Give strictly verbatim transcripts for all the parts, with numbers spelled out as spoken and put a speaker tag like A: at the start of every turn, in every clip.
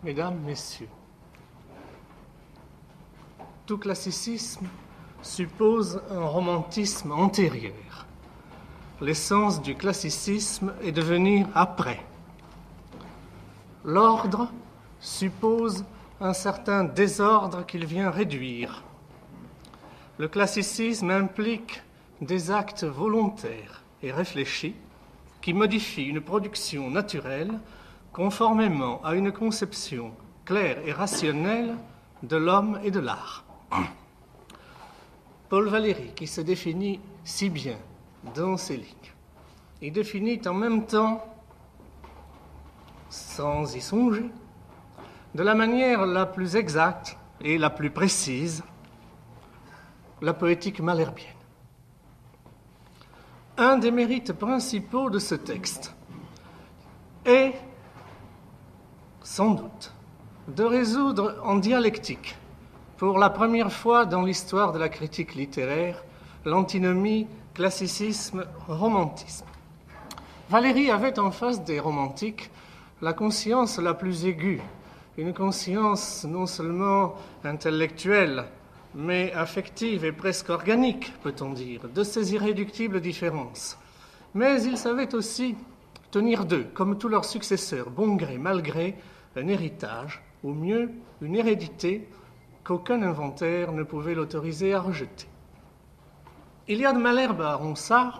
A: Mesdames, Messieurs, tout classicisme suppose un romantisme antérieur. L'essence du classicisme est de venir après. L'ordre suppose un certain désordre qu'il vient réduire. Le classicisme implique des actes volontaires et réfléchis qui modifient une production naturelle conformément à une conception claire et rationnelle de l'homme et de l'art. Paul Valéry, qui se définit si bien dans ses lignes, il définit en même temps, sans y songer, de la manière la plus exacte et la plus précise, la poétique malherbienne. Un des mérites principaux de ce texte est, sans doute, de résoudre en dialectique, pour la première fois dans l'histoire de la critique littéraire, l'antinomie classicisme-romantisme. Valéry avait en face des romantiques la conscience la plus aiguë, une conscience non seulement intellectuelle, mais affective et presque organique, peut-on dire, de ces irréductibles différences. Mais il savait aussi tenir d'eux, comme tous leurs successeurs, bon gré, mal gré, un héritage, ou mieux, une hérédité qu'aucun inventaire ne pouvait l'autoriser à rejeter. Il y a de Malherbe à Ronsard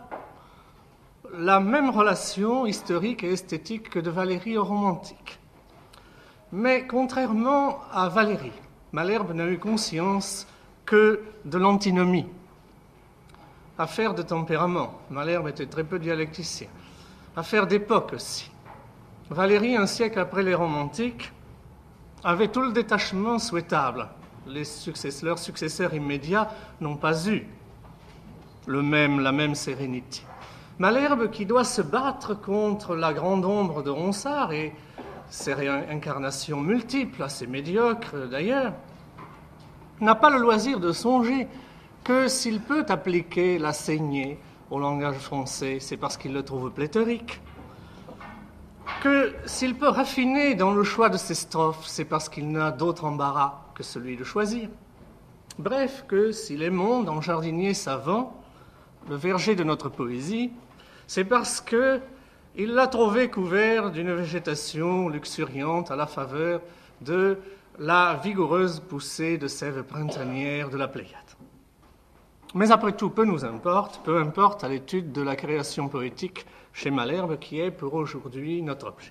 A: la même relation historique et esthétique que de Valéry au romantique. Mais contrairement à Valéry, Malherbe n'a eu conscience que de l'antinomie. Affaire de tempérament, Malherbe était très peu dialecticien. Affaire d'époque aussi. Valéry, un siècle après les romantiques, avait tout le détachement souhaitable. Les successeurs, leurs successeurs immédiats n'ont pas eu le même, la même sérénité. Malherbe, qui doit se battre contre la grande ombre de Ronsard et ses réincarnations multiples, assez médiocres d'ailleurs, n'a pas le loisir de songer que s'il peut appliquer la saignée au langage français, c'est parce qu'il le trouve pléthorique, que s'il peut raffiner dans le choix de ses strophes, c'est parce qu'il n'a d'autre embarras que celui de choisir. Bref, que s'il est monde en jardinier savant, le verger de notre poésie, c'est parce qu'il l'a trouvé couvert d'une végétation luxuriante à la faveur de la vigoureuse poussée de sève printanière de la Pléiade. Mais après tout, peu nous importe, peu importe à l'étude de la création poétique chez Malherbe, qui est pour aujourd'hui notre objet.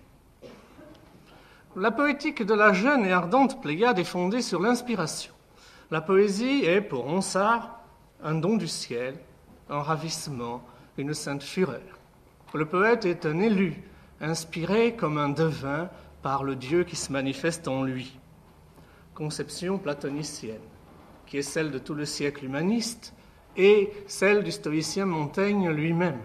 A: La poétique de la jeune et ardente Pléiade est fondée sur l'inspiration. La poésie est, pour Ronsard, un don du ciel, un ravissement, une sainte fureur. Le poète est un élu, inspiré comme un devin par le Dieu qui se manifeste en lui. Conception platonicienne, qui est celle de tout le siècle humaniste et celle du stoïcien Montaigne lui-même.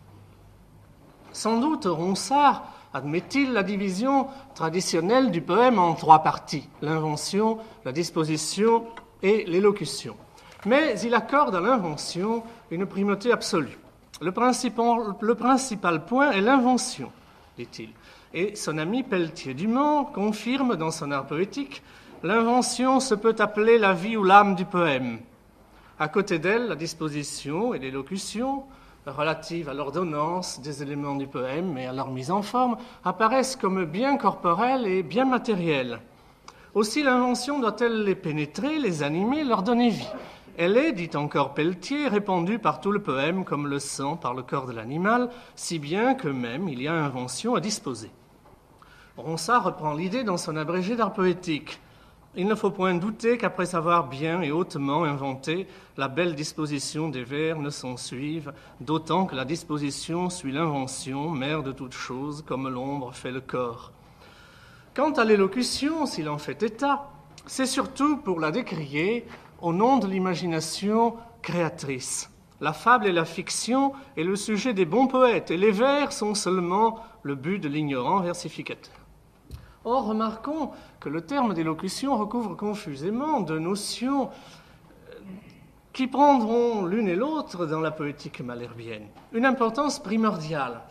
A: Sans doute, Ronsard admet-il la division traditionnelle du poème en trois parties, l'invention, la disposition et l'élocution. Mais il accorde à l'invention une primauté absolue. Le principal, le principal point est l'invention, dit-il. Et son ami Pelletier-du-Mans confirme dans son art poétique: l'invention se peut appeler la vie ou l'âme du poème. À côté d'elle, la disposition et l'élocution, relatives à l'ordonnance des éléments du poème et à leur mise en forme, apparaissent comme bien corporelles et bien matérielles. Aussi, l'invention doit-elle les pénétrer, les animer, leur donner vie. Elle est, dit encore Pelletier, répandue par tout le poème comme le sang par le corps de l'animal, si bien que même il y a invention à disposer. Ronsard reprend l'idée dans son abrégé d'art poétique. Il ne faut point douter qu'après avoir bien et hautement inventé, la belle disposition des vers ne s'en suive, d'autant que la disposition suit l'invention, mère de toutes choses, comme l'ombre fait le corps. Quant à l'élocution, s'il en fait état, c'est surtout pour la décrier au nom de l'imagination créatrice. La fable et la fiction est le sujet des bons poètes, et les vers sont seulement le but de l'ignorant versificateur. Or, remarquons que le terme d'élocution recouvre confusément de notions qui prendront l'une et l'autre dans la poétique malherbienne une importance primordiale.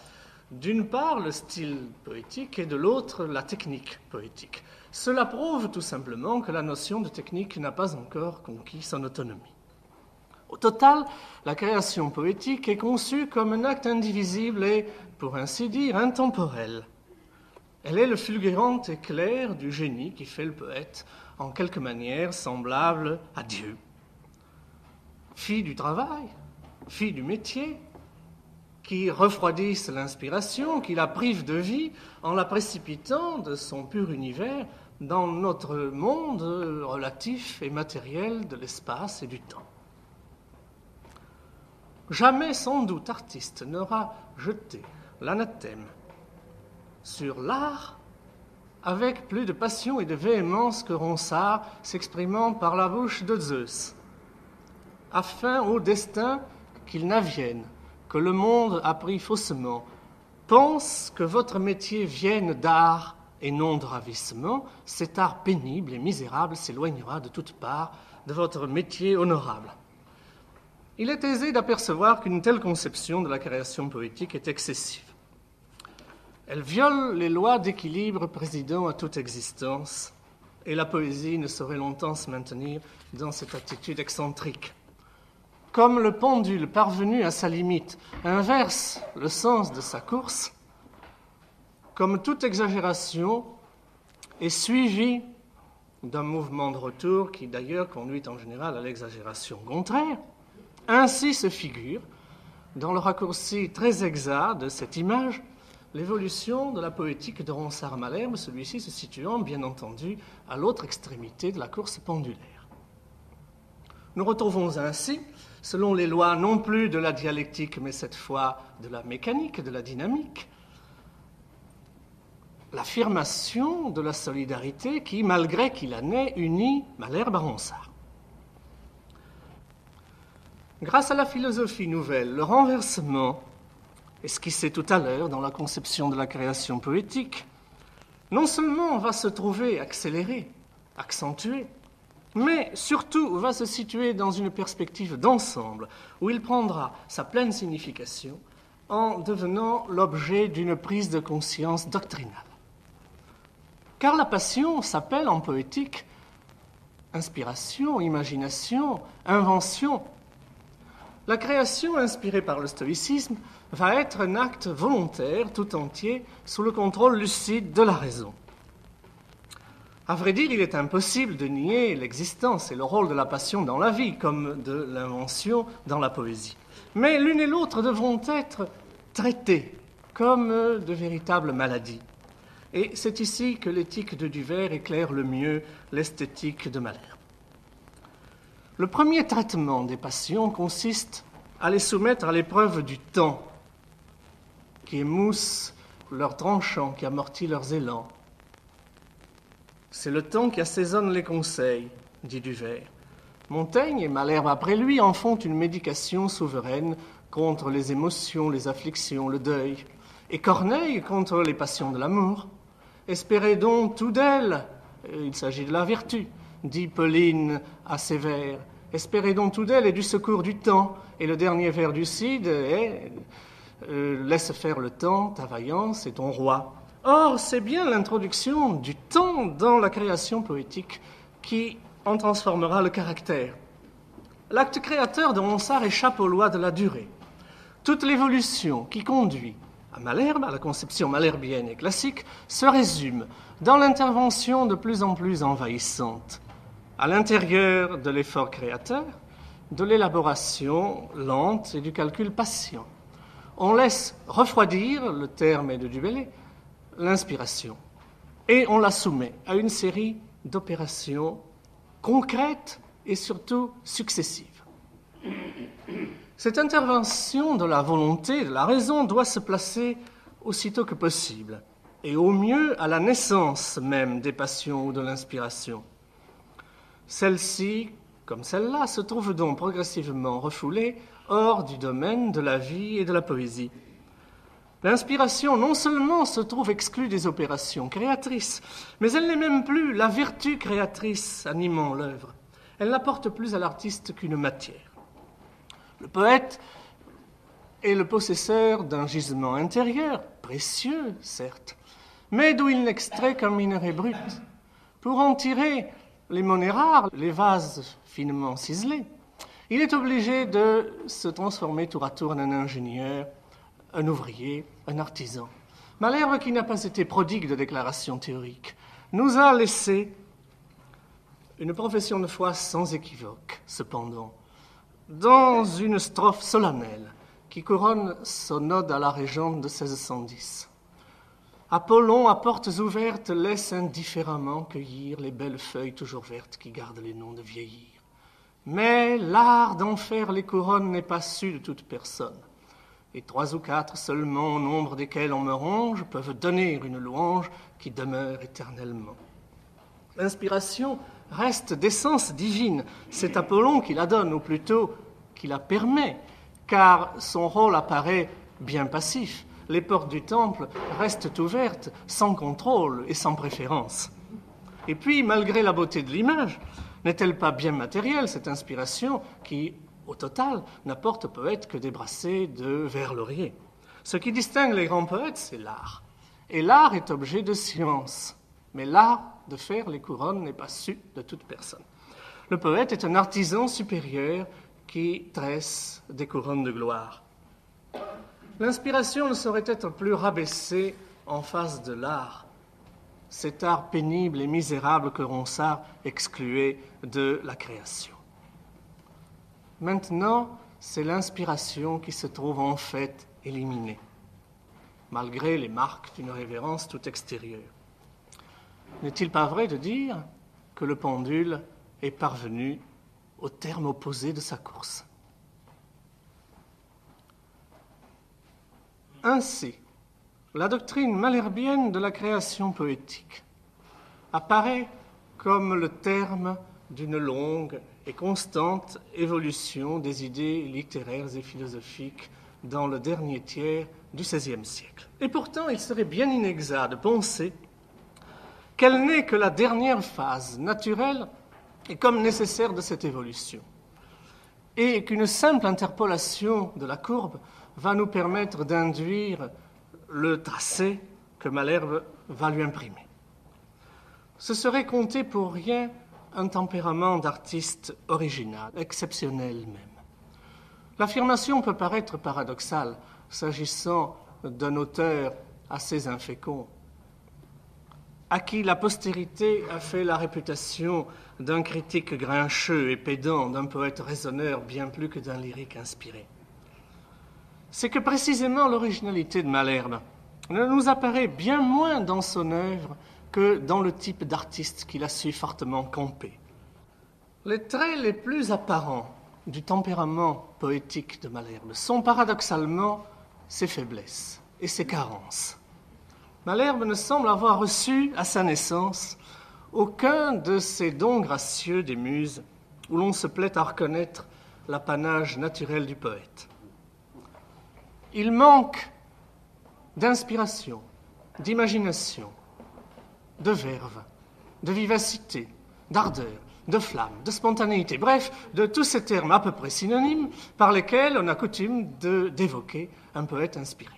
A: D'une part, le style poétique et de l'autre, la technique poétique. Cela prouve tout simplement que la notion de technique n'a pas encore conquis son autonomie. Au total, la création poétique est conçue comme un acte indivisible et, pour ainsi dire, intemporel. Elle est le fulgurant éclair du génie qui fait le poète, en quelque manière semblable à Dieu. Fille du travail, fille du métier, qui refroidissent l'inspiration, qui la privent de vie en la précipitant de son pur univers dans notre monde relatif et matériel de l'espace et du temps. Jamais, sans doute, artiste n'aura jeté l'anathème sur l'art avec plus de passion et de véhémence que Ronsard s'exprimant par la bouche de Zeus, afin au destin qu'il n'avienne, que le monde a pris faussement, pense que votre métier vienne d'art et non de ravissement, cet art pénible et misérable s'éloignera de toutes parts de votre métier honorable. Il est aisé d'apercevoir qu'une telle conception de la création poétique est excessive. Elle viole les lois d'équilibre présidant à toute existence, et la poésie ne saurait longtemps se maintenir dans cette attitude excentrique. Comme le pendule parvenu à sa limite inverse le sens de sa course, comme toute exagération est suivie d'un mouvement de retour qui d'ailleurs conduit en général à l'exagération contraire, ainsi se figure, dans le raccourci très exact de cette image, l'évolution de la poétique de Ronsard-Malherbe, celui-ci se situant bien entendu à l'autre extrémité de la course pendulaire. Nous retrouvons ainsi, selon les lois non plus de la dialectique, mais cette fois de la mécanique, de la dynamique, l'affirmation de la solidarité qui, malgré qu'il en ait, unit Malherbe à Ronsard. Grâce à la philosophie nouvelle, le renversement, esquissé tout à l'heure dans la conception de la création poétique, non seulement va se trouver accéléré, accentué, mais surtout va se situer dans une perspective d'ensemble où il prendra sa pleine signification en devenant l'objet d'une prise de conscience doctrinale. Car la passion s'appelle en poétique inspiration, imagination, invention. La création inspirée par le stoïcisme va être un acte volontaire tout entier sous le contrôle lucide de la raison. À vrai dire, il est impossible de nier l'existence et le rôle de la passion dans la vie, comme de l'invention dans la poésie. Mais l'une et l'autre devront être traitées comme de véritables maladies. Et c'est ici que l'éthique de Duverre éclaire le mieux l'esthétique de Malherbe. Le premier traitement des passions consiste à les soumettre à l'épreuve du temps, qui émousse leurs tranchants, qui amortit leurs élans. C'est le temps qui assaisonne les conseils, dit Duverre. Montaigne et Malherbe après lui en font une médication souveraine contre les émotions, les afflictions, le deuil, et Corneille contre les passions de l'amour. Espérez donc tout d'elle, il s'agit de la vertu, dit Pauline à Sévère. Espérez donc tout d'elle et du secours du temps. Et le dernier vers du Cid est euh, laisse faire le temps, ta vaillance et ton roi. Or, c'est bien l'introduction du temps dans la création poétique qui en transformera le caractère. L'acte créateur de Ronsard échappe aux lois de la durée. Toute l'évolution qui conduit à Malherbe, à la conception malherbienne et classique, se résume dans l'intervention de plus en plus envahissante, à l'intérieur de l'effort créateur, de l'élaboration lente et du calcul patient. On laisse refroidir, le terme est de Du Bellay, l'inspiration, et on la soumet à une série d'opérations concrètes et surtout successives. Cette intervention de la volonté, de la raison, doit se placer aussitôt que possible, et au mieux à la naissance même des passions ou de l'inspiration. Celle-ci, comme celle-là, se trouve donc progressivement refoulée hors du domaine de la vie et de la poésie. L'inspiration non seulement se trouve exclue des opérations créatrices, mais elle n'est même plus la vertu créatrice animant l'œuvre. Elle n'apporte plus à l'artiste qu'une matière. Le poète est le possesseur d'un gisement intérieur, précieux, certes, mais d'où il n'extrait qu'un minerai brut. Pour en tirer les monnaies rares, les vases finement ciselés, il est obligé de se transformer tour à tour en un ingénieur, un ouvrier, un artisan. Malherbe, qui n'a pas été prodigue de déclarations théoriques, nous a laissé une profession de foi sans équivoque, cependant, dans une strophe solennelle qui couronne son ode à la régente de seize cent dix. Apollon, à portes ouvertes, laisse indifféremment cueillir les belles feuilles toujours vertes qui gardent les noms de vieillir. Mais l'art d'en faire les couronnes n'est pas su de toute personne. Et trois ou quatre seulement, au nombre desquels on me ronge, peuvent donner une louange qui demeure éternellement. L'inspiration reste d'essence divine. C'est Apollon qui la donne, ou plutôt qui la permet, car son rôle apparaît bien passif. Les portes du temple restent ouvertes, sans contrôle et sans préférence. Et puis, malgré la beauté de l'image, n'est-elle pas bien matérielle, cette inspiration qui, au total, n'apporte au poète que des brassées de vers laurier? Ce qui distingue les grands poètes, c'est l'art. Et l'art est objet de science. Mais l'art de faire les couronnes n'est pas su de toute personne. Le poète est un artisan supérieur qui tresse des couronnes de gloire. L'inspiration ne saurait être plus rabaissée en face de l'art, cet art pénible et misérable que Ronsard excluait de la création. Maintenant, c'est l'inspiration qui se trouve en fait éliminée, malgré les marques d'une révérence tout extérieure. N'est-il pas vrai de dire que le pendule est parvenu au terme opposé de sa course? Ainsi, la doctrine malherbienne de la création poétique apparaît comme le terme d'une longue et constante évolution des idées littéraires et philosophiques dans le dernier tiers du seizième siècle. Et pourtant, il serait bien inexact de penser qu'elle n'est que la dernière phase naturelle et comme nécessaire de cette évolution, et qu'une simple interpolation de la courbe va nous permettre d'induire le tracé que Malherbe va lui imprimer. Ce serait compter pour rien un tempérament d'artiste original, exceptionnel même. L'affirmation peut paraître paradoxale s'agissant d'un auteur assez infécond, à qui la postérité a fait la réputation d'un critique grincheux et pédant, d'un poète raisonneur bien plus que d'un lyrique inspiré. C'est que précisément l'originalité de Malherbe ne nous apparaît bien moins dans son œuvre que dans le type d'artiste qu'il a su fortement camper. Les traits les plus apparents du tempérament poétique de Malherbe sont paradoxalement ses faiblesses et ses carences. Malherbe ne semble avoir reçu à sa naissance aucun de ces dons gracieux des muses où l'on se plaît à reconnaître l'apanage naturel du poète. Il manque d'inspiration, d'imagination, de verve, de vivacité, d'ardeur, de flamme, de spontanéité, bref, de tous ces termes à peu près synonymes par lesquels on a coutume de, d'évoquer un poète inspiré.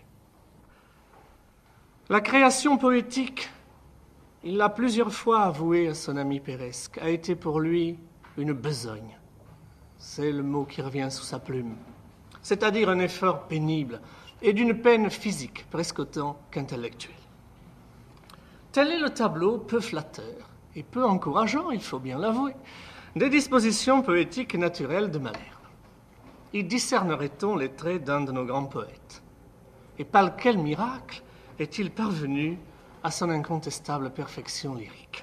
A: La création poétique, il l'a plusieurs fois avoué à son ami Peiresc, a été pour lui une besogne. C'est le mot qui revient sous sa plume. C'est-à-dire un effort pénible et d'une peine physique presque autant qu'intellectuelle. Tel est le tableau peu flatteur et peu encourageant, il faut bien l'avouer, des dispositions poétiques naturelles de Malherbe. Y discernerait-on les traits d'un de nos grands poètes? Et par quel miracle est-il parvenu à son incontestable perfection lyrique?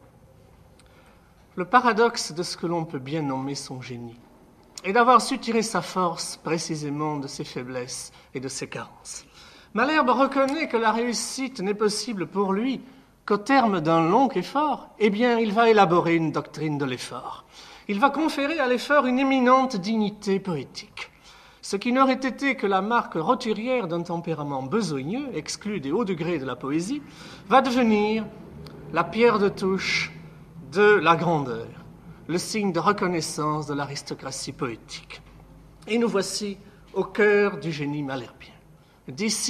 A: Le paradoxe de ce que l'on peut bien nommer son génie est d'avoir su tirer sa force précisément de ses faiblesses et de ses carences. Malherbe reconnaît que la réussite n'est possible pour lui qu'au terme d'un long effort. Eh bien, il va élaborer une doctrine de l'effort. Il va conférer à l'effort une éminente dignité poétique. Ce qui n'aurait été que la marque roturière d'un tempérament besogneux, exclu des hauts degrés de la poésie, va devenir la pierre de touche de la grandeur, le signe de reconnaissance de l'aristocratie poétique. Et nous voici au cœur du génie malherbien. D'ici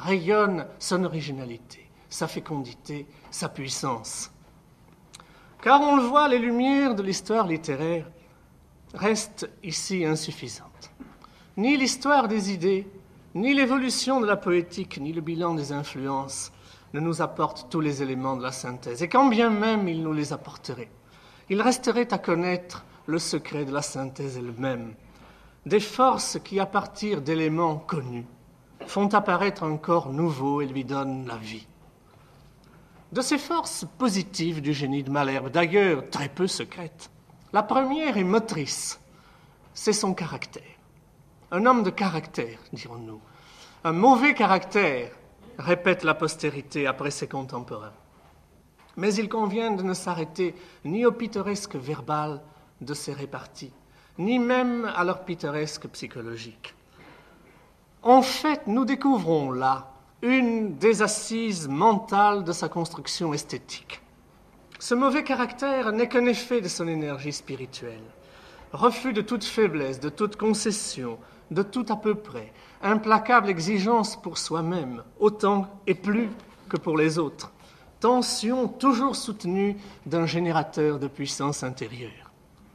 A: rayonne son originalité, sa fécondité, sa puissance. Car on le voit, les lumières de l'histoire littéraire restent ici insuffisantes. Ni l'histoire des idées, ni l'évolution de la poétique, ni le bilan des influences ne nous apportent tous les éléments de la synthèse. Et quand bien même ils nous les apporteraient, il resterait à connaître le secret de la synthèse elle-même, des forces qui, à partir d'éléments connus, font apparaître un corps nouveau et lui donnent la vie. De ces forces positives du génie de Malherbe, d'ailleurs très peu secrètes, la première est motrice, c'est son caractère. Un homme de caractère, dirons-nous. Un mauvais caractère, répète la postérité après ses contemporains. Mais il convient de ne s'arrêter ni au pittoresque verbal de ces réparties, ni même à leur pittoresque psychologique. En fait, nous découvrons là une des assises mentales de sa construction esthétique. Ce mauvais caractère n'est qu'un effet de son énergie spirituelle. Refus de toute faiblesse, de toute concession, de tout à peu près, implacable exigence pour soi-même, autant et plus que pour les autres, tension toujours soutenue d'un générateur de puissance intérieure.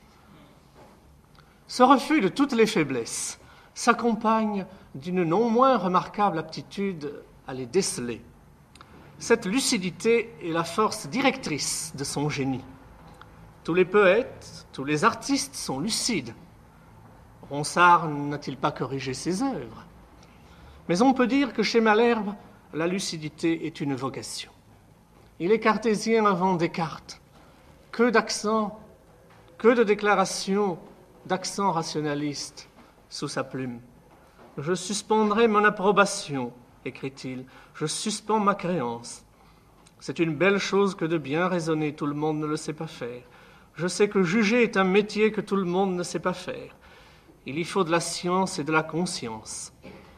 A: Ce refus de toutes les faiblesses s'accompagne d'une non moins remarquable aptitude à les déceler. Cette lucidité est la force directrice de son génie. Tous les poètes, tous les artistes sont lucides. Ronsard n'a-t-il pas corrigé ses œuvres? Mais on peut dire que chez Malherbe, la lucidité est une vocation. Il est cartésien avant Descartes. Que d'accents, que de déclarations, d'accents rationalistes sous sa plume. Je suspendrai mon approbation, écrit-il, je suspends ma créance. C'est une belle chose que de bien raisonner, tout le monde ne le sait pas faire. Je sais que juger est un métier que tout le monde ne sait pas faire. Il y faut de la science et de la conscience.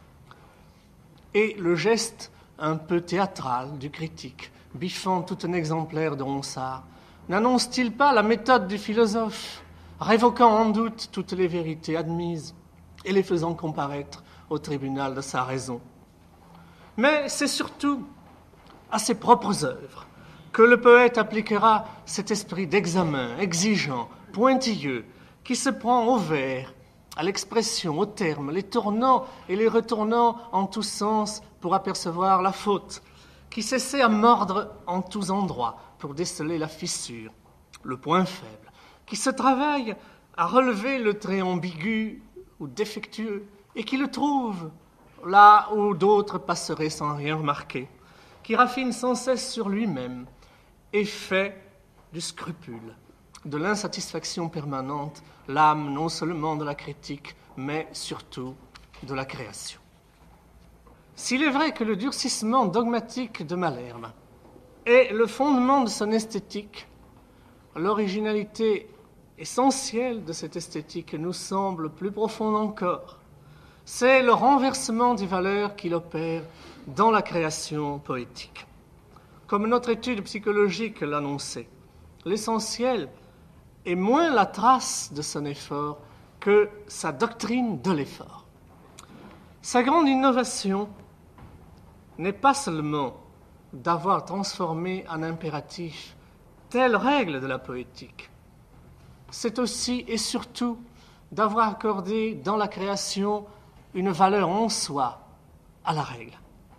A: Et le geste un peu théâtral du critique, biffant tout un exemplaire de Ronsard, n'annonce-t-il pas la méthode du philosophe, révoquant en doute toutes les vérités admises et les faisant comparaître au tribunal de sa raison? Mais c'est surtout à ses propres œuvres que le poète appliquera cet esprit d'examen exigeant, pointilleux, qui se prend au vers, à l'expression, aux termes, les tournant et les retournant en tous sens pour apercevoir la faute, qui s'essaie à mordre en tous endroits pour déceler la fissure, le point faible, qui se travaille à relever le trait ambigu ou défectueux et qui le trouve là où d'autres passeraient sans rien remarquer, qui raffine sans cesse sur lui-même et fait du scrupule, de l'insatisfaction permanente, l'âme non seulement de la critique, mais surtout de la création. S'il est vrai que le durcissement dogmatique de Malherbe est le fondement de son esthétique, l'originalité essentielle de cette esthétique nous semble plus profonde encore. C'est le renversement des valeurs qu'il opère dans la création poétique. Comme notre étude psychologique l'annonçait, l'essentiel est moins la trace de son effort que sa doctrine de l'effort. Sa grande innovation n'est pas seulement d'avoir transformé en impératif telle règle de la poétique, c'est aussi et surtout d'avoir accordé dans la création une valeur en soi à la règle.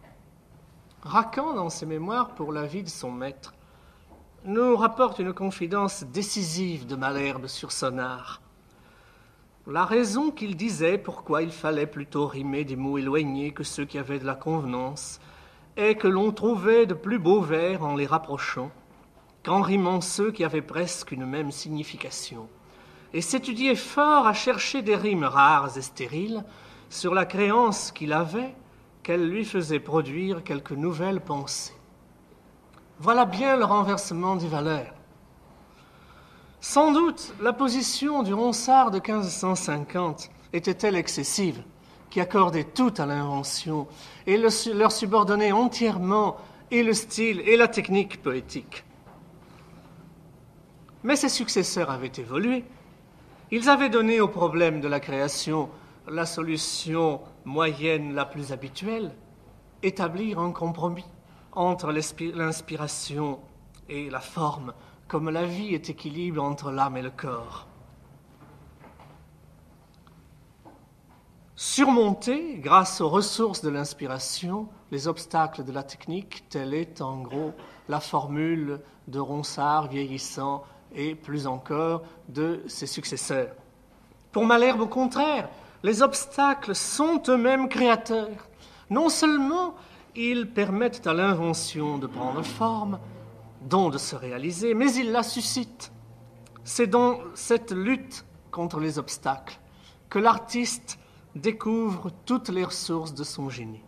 A: Racan, dans ses mémoires pour la vie de son maître, nous rapporte une confidence décisive de Malherbe sur son art. La raison qu'il disait pourquoi il fallait plutôt rimer des mots éloignés que ceux qui avaient de la convenance est que l'on trouvait de plus beaux vers en les rapprochant qu'en rimant ceux qui avaient presque une même signification, et s'étudiait fort à chercher des rimes rares et stériles sur la créance qu'il avait qu'elle lui faisait produire quelques nouvelles pensées. Voilà bien le renversement des valeurs. Sans doute, la position du Ronsard de quinze cent cinquante était-elle excessive, qui accordait tout à l'invention et le, leur subordonnait entièrement et le style et la technique poétique. Mais ses successeurs avaient évolué. Ils avaient donné au problème de la création la solution moyenne la plus habituelle, établir un compromis entre l'inspiration et la forme, comme la vie est équilibre entre l'âme et le corps. Surmonter, grâce aux ressources de l'inspiration, les obstacles de la technique, telle est en gros la formule de Ronsard vieillissant et plus encore de ses successeurs. Pour Malherbe, au contraire, les obstacles sont eux-mêmes créateurs. Non seulement ils permettent à l'invention de prendre forme, donc de se réaliser, mais ils la suscitent. C'est dans cette lutte contre les obstacles que l'artiste découvre toutes les ressources de son génie.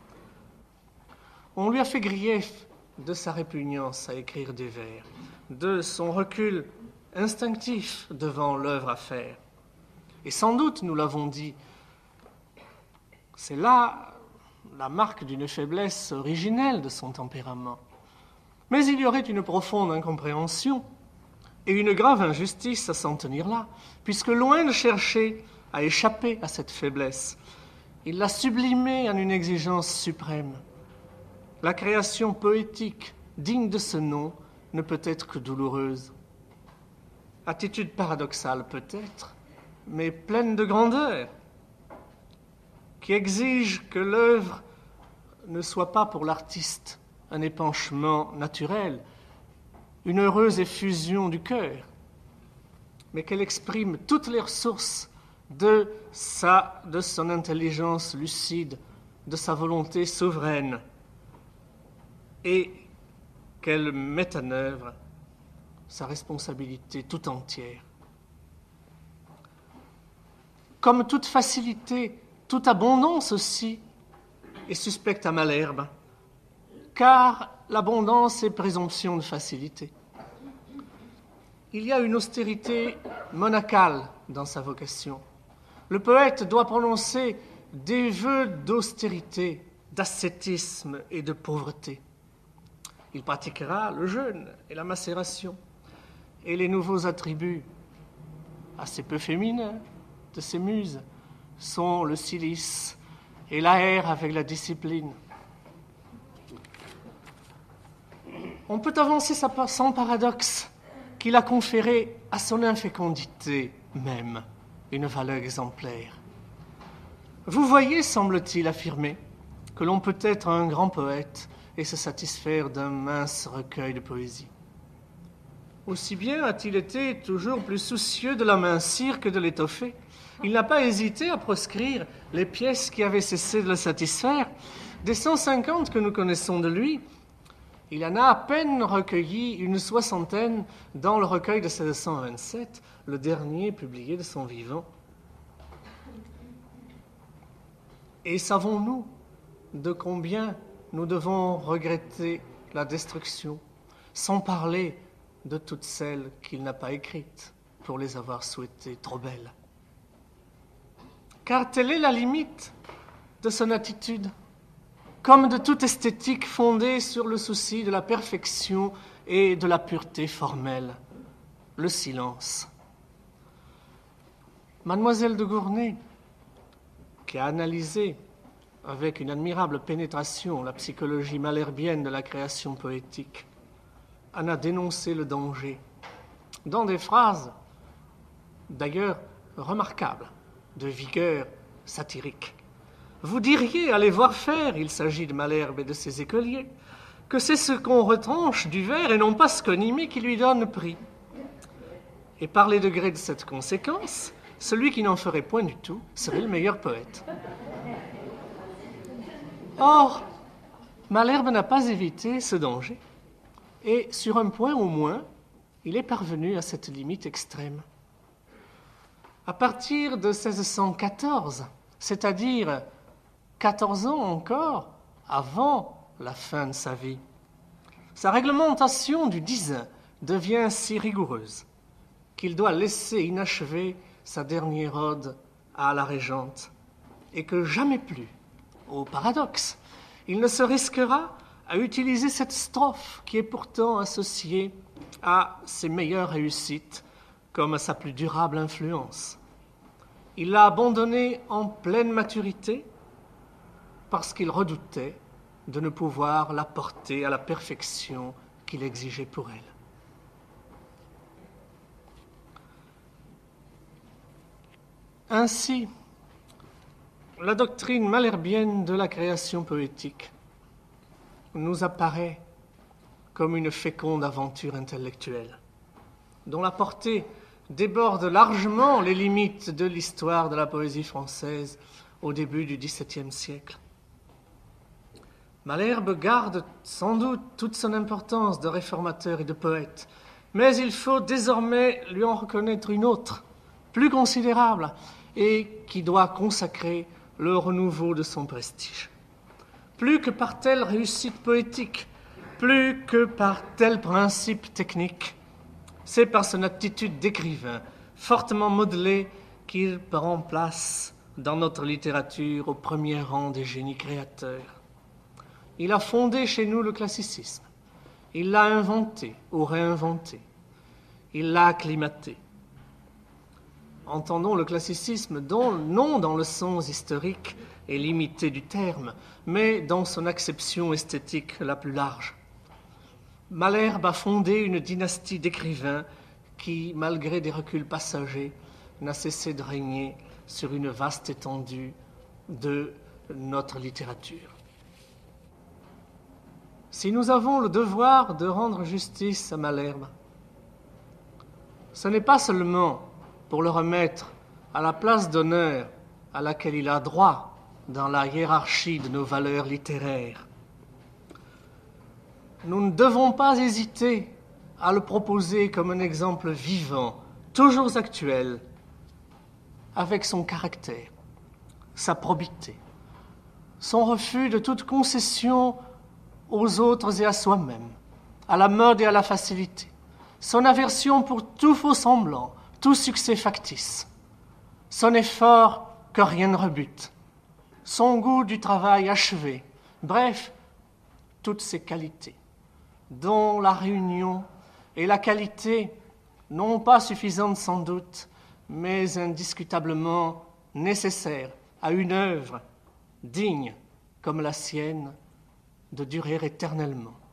A: On lui a fait grief de sa répugnance à écrire des vers, de son recul instinctif devant l'œuvre à faire. Et sans doute, nous l'avons dit, c'est là la marque d'une faiblesse originelle de son tempérament. Mais il y aurait une profonde incompréhension et une grave injustice à s'en tenir là, puisque loin de chercher à échapper à cette faiblesse, il l'a sublimée en une exigence suprême. La création poétique, digne de ce nom, ne peut être que douloureuse. Attitude paradoxale peut-être, mais pleine de grandeur, qui exige que l'œuvre ne soit pas pour l'artiste un épanchement naturel, une heureuse effusion du cœur, mais qu'elle exprime toutes les ressources de, sa, de son intelligence lucide, de sa volonté souveraine, et qu'elle mette en œuvre sa responsabilité tout entière. Comme toute facilité, toute abondance aussi est suspecte à Malherbe, car l'abondance est présomption de facilité. Il y a une austérité monacale dans sa vocation. Le poète doit prononcer des vœux d'austérité, d'ascétisme et de pauvreté. Il pratiquera le jeûne et la macération et les nouveaux attributs assez peu féminins de ses muses sont le cilice et l'air avec la discipline. On peut avancer sans paradoxe qu'il a conféré à son infécondité même une valeur exemplaire. Vous voyez, semble-t-il affirmer, que l'on peut être un grand poète et se satisfaire d'un mince recueil de poésie. Aussi bien a-t-il été toujours plus soucieux de l'amincir que de l'étoffer. Il n'a pas hésité à proscrire les pièces qui avaient cessé de le satisfaire. Des cent cinquante que nous connaissons de lui, il en a à peine recueilli une soixantaine dans le recueil de seize cent vingt-sept, le dernier publié de son vivant. Et savons-nous de combien nous devons regretter la destruction, sans parler de toutes celles qu'il n'a pas écrites pour les avoir souhaitées trop belles. Car telle est la limite de son attitude, comme de toute esthétique fondée sur le souci de la perfection et de la pureté formelle, le silence. Mademoiselle de Gournay, qui a analysé avec une admirable pénétration la psychologie malherbienne de la création poétique, en a dénoncé le danger, dans des phrases, d'ailleurs remarquables, de vigueur satirique. Vous diriez, allez voir faire, il s'agit de Malherbe et de ses écoliers, que c'est ce qu'on retranche du vers et non pas ce qu'on y met qui lui donne prix. Et par les degrés de cette conséquence, celui qui n'en ferait point du tout serait le meilleur poète. Or, Malherbe n'a pas évité ce danger, et sur un point au moins, il est parvenu à cette limite extrême. À partir de seize cent quatorze, c'est-à-dire quatorze ans encore avant la fin de sa vie, sa réglementation du dizain devient si rigoureuse qu'il doit laisser inachevée sa dernière ode à la Régente, et que jamais plus, au paradoxe, il ne se risquera à utiliser cette strophe qui est pourtant associée à ses meilleures réussites comme à sa plus durable influence. Il l'a abandonnée en pleine maturité parce qu'il redoutait de ne pouvoir la porter à la perfection qu'il exigeait pour elle. Ainsi, la doctrine malherbienne de la création poétique nous apparaît comme une féconde aventure intellectuelle, dont la portée déborde largement les limites de l'histoire de la poésie française au début du dix-septième siècle. Malherbe garde sans doute toute son importance de réformateur et de poète, mais il faut désormais lui en reconnaître une autre, plus considérable, et qui doit consacrer le renouveau de son prestige. Plus que par telle réussite poétique, plus que par tel principe technique, c'est par son attitude d'écrivain, fortement modelée, qu'il prend place dans notre littérature au premier rang des génies créateurs. Il a fondé chez nous le classicisme. Il l'a inventé ou réinventé. Il l'a acclimaté. Entendons le classicisme dont, non dans le sens historique et limité du terme, mais dans son acception esthétique la plus large. Malherbe a fondé une dynastie d'écrivains qui, malgré des reculs passagers, n'a cessé de régner sur une vaste étendue de notre littérature. Si nous avons le devoir de rendre justice à Malherbe, ce n'est pas seulement pour le remettre à la place d'honneur à laquelle il a droit dans la hiérarchie de nos valeurs littéraires. Nous ne devons pas hésiter à le proposer comme un exemple vivant, toujours actuel, avec son caractère, sa probité, son refus de toute concession aux autres et à soi-même, à la mode et à la facilité, son aversion pour tout faux semblant, tout succès factice, son effort que rien ne rebute, son goût du travail achevé, bref, toutes ces qualités, dont la réunion et la qualité, non pas suffisantes sans doute, mais indiscutablement nécessaires à une œuvre digne comme la sienne de durer éternellement.